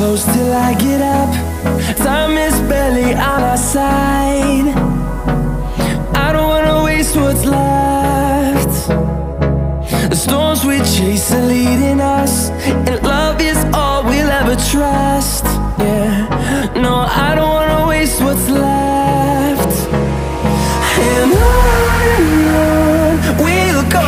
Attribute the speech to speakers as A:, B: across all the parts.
A: close till I get up. Time is barely on our side. I don't wanna waste what's left. The storms we chase are leading us, and love is all we'll ever trust. Yeah, no, I don't wanna waste what's left. And on we'll go,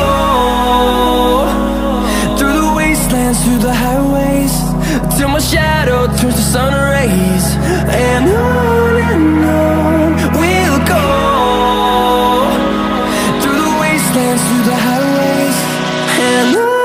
A: through the wastelands, through the highways, till my shadow turns to sun rays. And on we'll go, through the wastelands, through the highways, and on.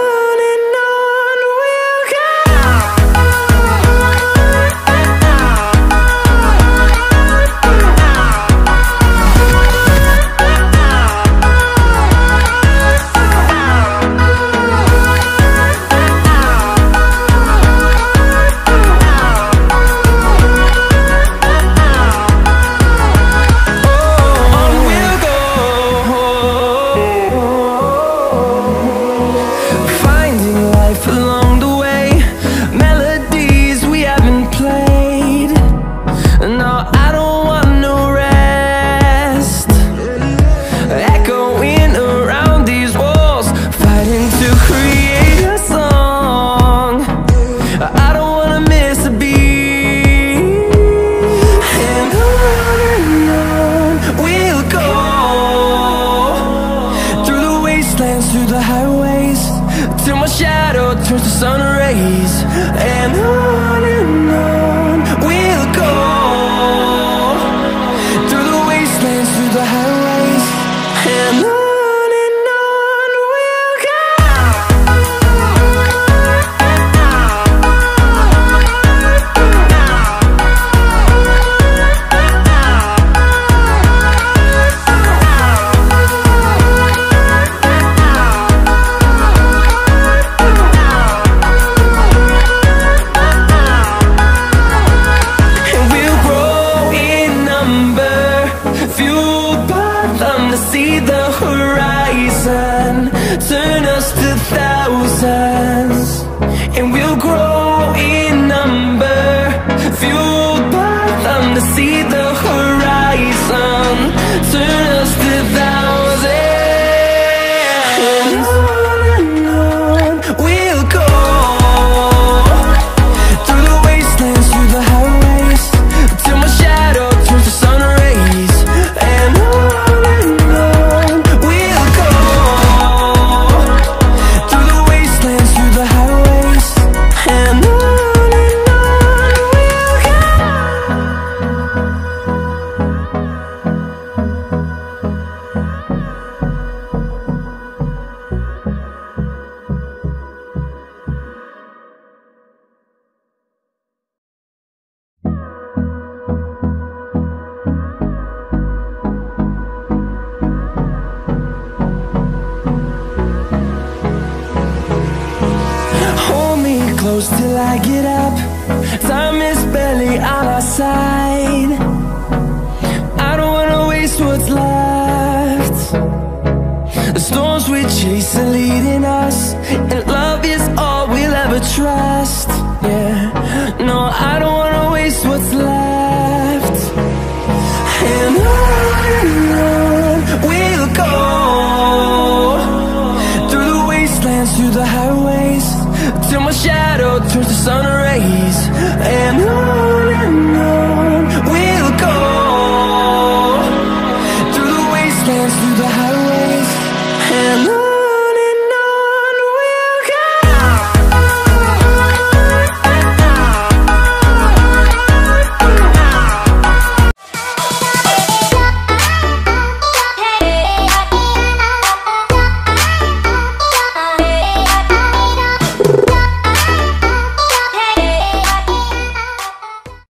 A: Through the highways, till my shadow turns to sun rays. And on we'll go, through the wastelands, through the highways, and on. See the horizon turn us to thousands, and we'll grow in number, fueled by them. To see the horizon turn us to thousands, and on we'll go, through the wastelands, through the highways, till my shadow turns to sun rays. And close till I get up. Time is barely on our side. I don't wanna waste what's left. The storms we chase are leading us, and love is all we'll ever trust. Yeah, no, I don't wanna waste what's left. And on we'll go, through the wastelands, through the highways, till my shadow turns to sun rays. And on